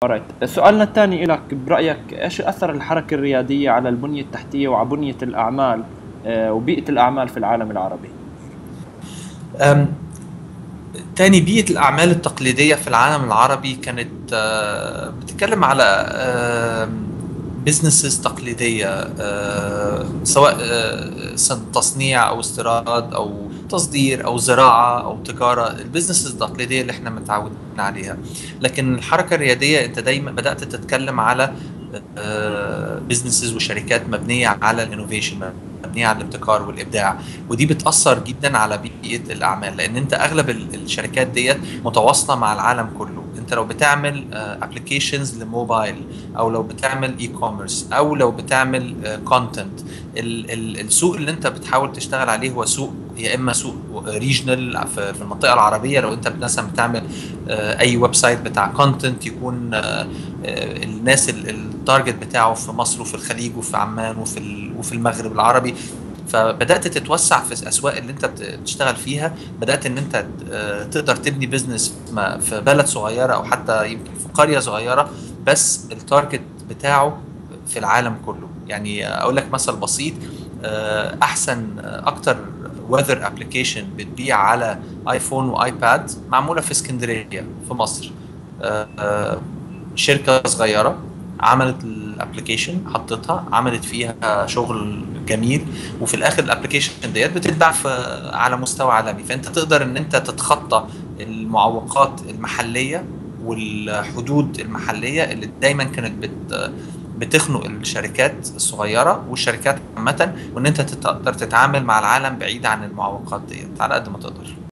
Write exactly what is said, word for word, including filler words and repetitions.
alright. سؤالنا الثاني لك، برأيك إيش أثر الحركة الريادية على البنية التحتية وعلى بنية الأعمال آه، وبيئة الأعمال في العالم العربي؟ أم، تاني بيئة الأعمال التقليدية في العالم العربي كانت آه، بتتكلم على بزنسز تقليدية، آه، سواء آه، صن- تصنيع أو استيراد أو تصدير أو زراعة أو تجارة، البزنسز التقليدية اللي احنا متعودين عليها. لكن الحركة الريادية انت دايما بدأت تتكلم على بزنسز وشركات مبنية على الانوفيشن، مبنية على الابتكار والإبداع. ودي بتأثر جدا على بيئة الأعمال، لأن أنت أغلب ال- الشركات ديت متواصلة مع العالم كله. أنت لو بتعمل ابلكيشنز لموبايل، أو لو بتعمل اي كوميرس، أو لو بتعمل كونتنت، السوق اللي أنت بتحاول تشتغل عليه هو سوق، يا إما سوق ريجنال في في المنطقة العربية. لو أنت مثلا بتعمل آه، أي ويب سايت بتاع كونتنت، يكون آه، آه، الناس ال- التارجت بتاعه في مصر وفي الخليج وفي عمان وفي ال- وفي المغرب العربي. فبدات تتوسع في الاسواق اللي انت بت- بتشتغل فيها. بدات ان انت آه، تقدر تبني بزنس ما- في بلد صغيره، او حتى يمكن في قريه صغيره، بس التارجت بتاعه في العالم كله. يعني اقول لك مثل بسيط، آه، احسن آه، اكتر ويذر ابلكيشن بتبيع على ايفون وايباد معموله في اسكندريه في مصر. آه، آه، شركة صغيرة عملت الابلكيشن، حطتها، عملت فيها شغل جميل، وفي الاخر الابلكيشن ديت بتتباع في على مستوى عالمي. فانت تقدر ان انت تتخطى المعوقات المحلية والحدود المحلية اللي دايما كانت بت بتخنق الشركات الصغيرة والشركات عامة، وان انت تقدر تتعامل مع العالم بعيد عن المعوقات ديت على قد ما تقدر.